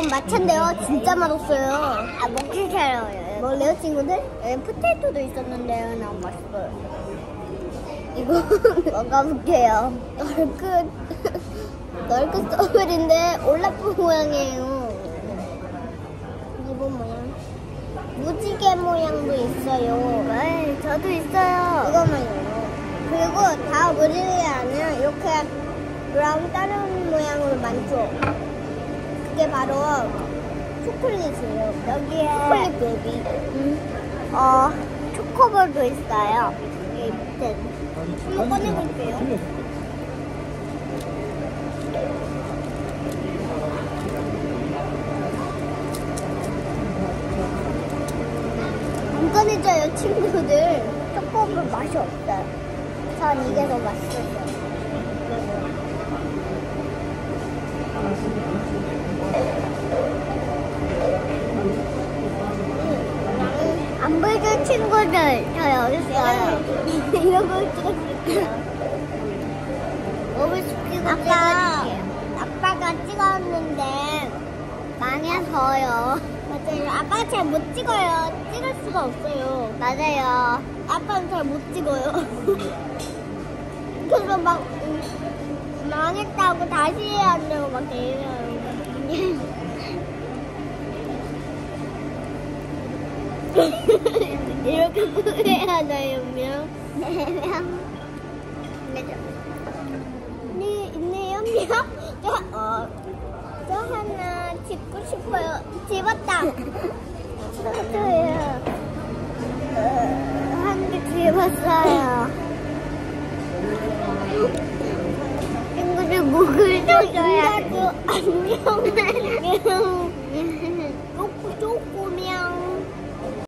이건 마차인데요. 진짜 맛없어요. 아, 먹기 싫어요. 먹을래요, 친구들? 여기 포테이토도 있었는데요. 너무 맛있어요. 이거 먹어볼게요. 널크 서울인데 올라프 모양이에요. 이번 모양. 무지개 모양도 있어요. 네, 저도 있어요. 이거만요. 그리고 다 무지개 안에 이렇게 브라운 다른 모양으로 많죠. 그게 바로 초콜릿이에요. 여기에 초콜릿 베이비. 초코볼도 있어요. 여기 밑에. 한번 꺼내볼게요. 안 꺼내져요, 친구들. 초코볼 맛이 없어요. 전 이게 더 맛있어요. 안 보여준 친구들, 저 여기 있어요. 이런 거 찍어줄게요. 먹을 수 있고 아빠가 찍었는데 망해서요. 맞아요. 아빠가 잘 못 찍어요. 찍을 수가 없어요. 맞아요. 아빠는 잘 못 찍어요. 그래서 막 망했다고 다시 해야 한다고 막 이래요. 이렇게 해야 하나요, 명? 네, 명. 있네요, 명? 저 하나 집고 싶어요. 집었다. 저도요. 한 개 집었어요. 친구들 목을 줘줘야 안녕.